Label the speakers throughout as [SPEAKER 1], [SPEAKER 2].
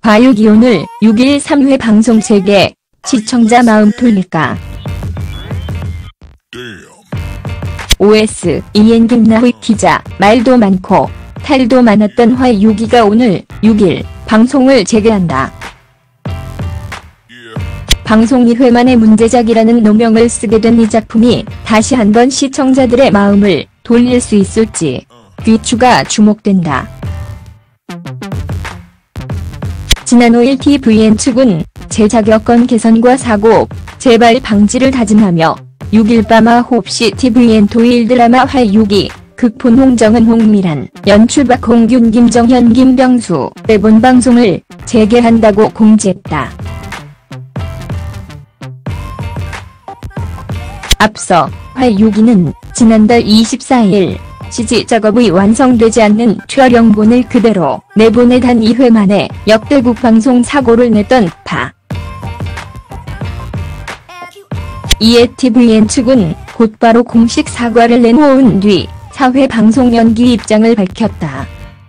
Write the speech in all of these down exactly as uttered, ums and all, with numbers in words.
[SPEAKER 1] 과육이 오늘 육 일 삼 회 방송 재개, 시청자 마음 돌릴까? 오에스, 이엔 김나휘 기자, 말도 많고 탈도 많았던 화육이가 오늘 육 일 방송을 재개한다. 방송 이 회 만에 문제작이라는 노명을 쓰게 된 이 작품이 다시 한번 시청자들의 마음을 돌릴 수 있을지 귀추가 주목된다. 지난 오 일 티비엔 측은 제작 여건 개선과 사고, 재발 방지를 다짐하며 육 일 밤 아홉 시 티비엔 토요일 드라마 화육이, 극본 홍정은 홍미란, 연출 박홍균 김정현 김병수의 본방송을 재개한다고 공지했다. 앞서 화육이는 지난달 이십사 일 씨지 작업이 완성되지 않는 촬영본을 그대로 내보내 단 이 회 만에 역대급 방송 사고를 냈던 바. 이에 티비엔 측은 곧바로 공식 사과를 내놓은 뒤 사 회 방송 연기 입장을 밝혔다.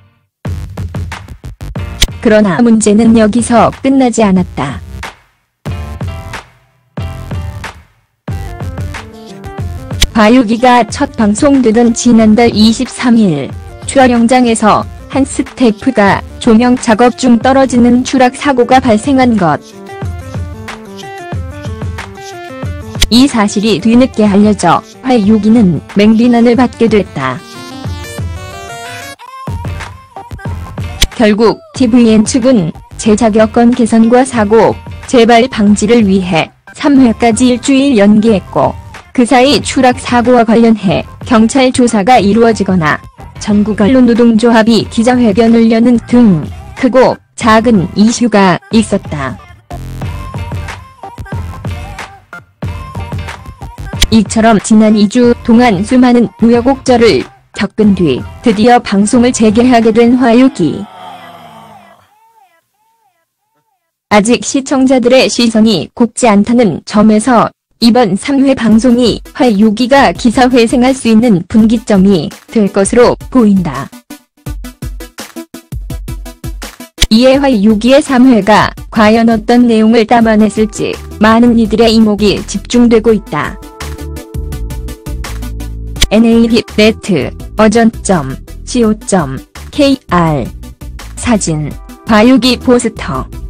[SPEAKER 1] 그러나 문제는 여기서 끝나지 않았다. 화육이가 첫 방송되던 지난달 이십삼 일 촬영장에서 한 스태프가 조명 작업 중 떨어지는 추락 사고가 발생한 것. 이 사실이 뒤늦게 알려져 화육이는 맹비난을 받게 됐다. 결국 티비엔 측은 제작 여건 개선과 사고, 재발 방지를 위해 삼 회까지 일주일 연기했고, 그 사이 추락 사고와 관련해 경찰 조사가 이루어지거나 전국 언론 노동조합이 기자회견을 여는 등 크고 작은 이슈가 있었다. 이처럼 지난 이 주 동안 수많은 우여곡절을 겪은 뒤 드디어 방송을 재개하게 된 화육이. 아직 시청자들의 시선이 곱지 않다는 점에서 이번 삼 회 방송이 화육이가 기사회생할 수 있는 분기점이 될 것으로 보인다. 이에 화육이의 삼 회가 과연 어떤 내용을 담아냈을지 많은 이들의 이목이 집중되고 있다. 엔에이비넷, 어전 점 씨오 점 케이알 사진, 화육이 포스터.